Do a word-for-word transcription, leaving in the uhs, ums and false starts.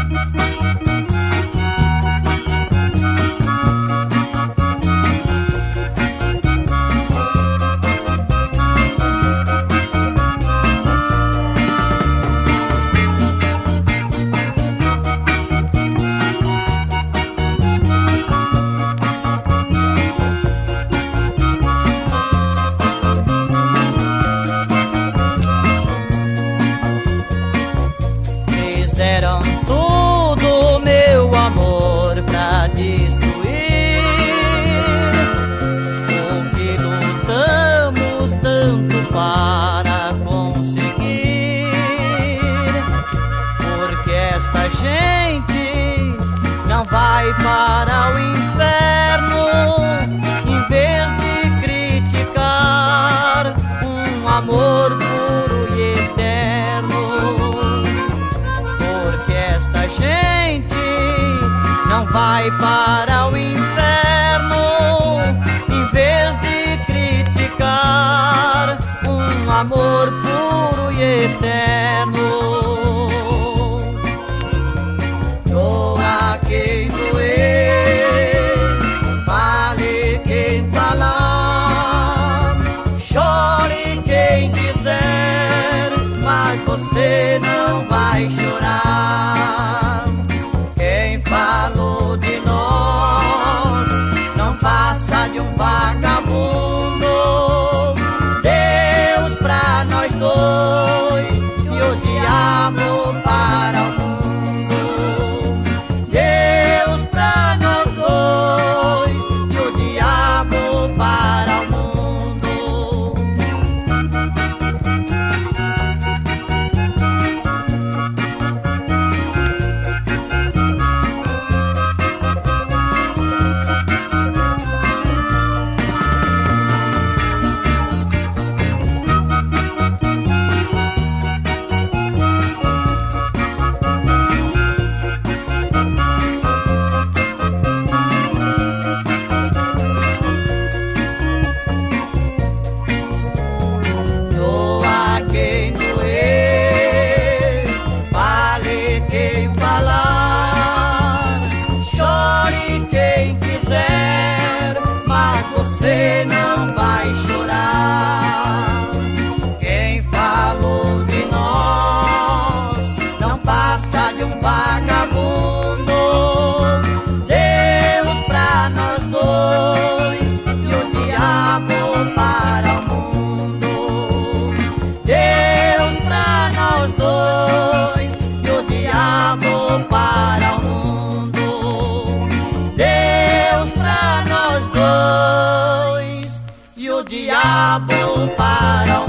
Fizeram tudo, meu amor, pra destruir o que lutamos tanto para conseguir. Porque esta gente não vai para o inferno em vez de criticar um amor puro e eterno. Não vai para o inferno em vez de criticar um amor puro e eterno. Doa quem doer, fale quem falar, chore quem quiser, mas você não vai chorar. Quem falou de nós não passa de um vagabundo. Deus pra nós dois e o diabo para o mundo. Deus pra nós dois e o diabo para o mundo. Você não vai chorar. Quem falou de nós não passa de um vagabundo. Deus pra nós dois e o diabo para o mundo. Deus pra nós dois e o diabo para o mundo. Deus pra nós dois e o diabo para o